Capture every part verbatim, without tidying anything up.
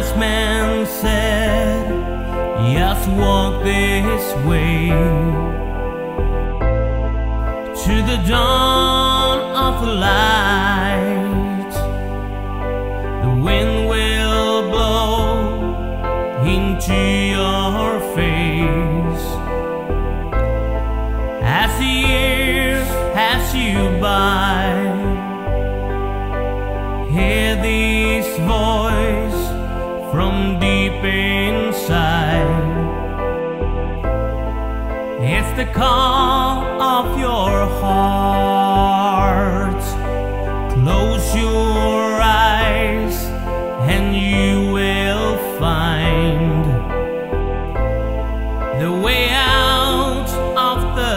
wise man said, just walk this way to the dawn of the light. The wind will blow into your face as the years pass you by. Hear this voice from deep inside. It's the call of your heart. Close your eyes and you will find the way out of the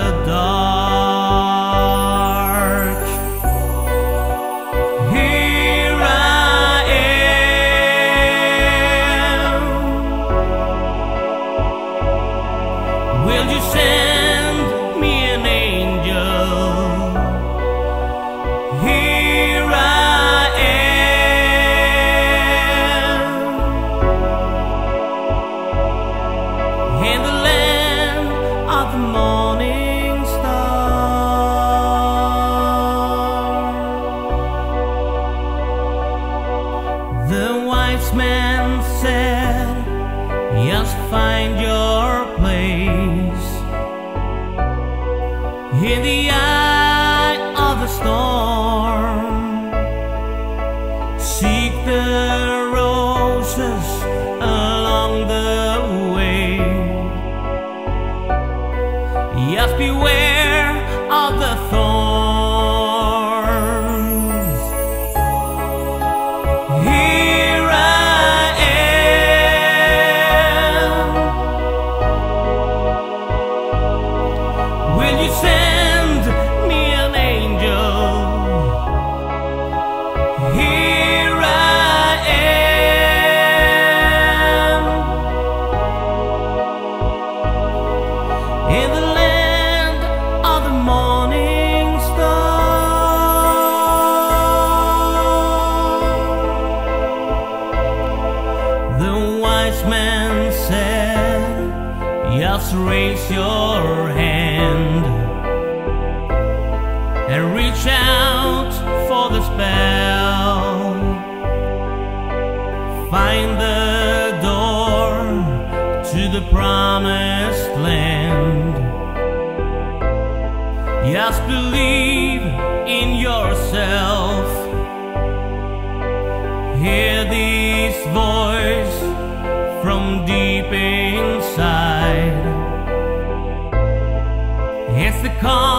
dark. Here I am. Will you send me an angel? Here I am. In the land of the morning star. The wise man said, just find your place in the eye of the storm. Seek the roses along the way. Just beware of the thorns. Here I am. Will you send me an angel? Here I am. In the land of the morning star. The wise man said, just raise your hand and reach out for the spell. Find the door to the promised land. Just believe in yourself. Hear this voice from deep inside. It's the call